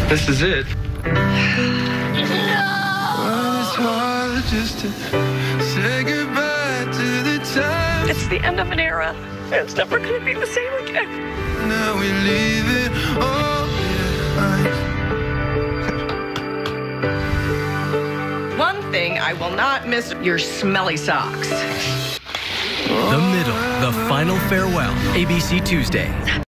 This is it. It's the end of an era. It's never going to be the same again. Now we leave it all behind. One thing I will not miss, your smelly socks. The Middle, The Final Farewell, ABC Tuesday.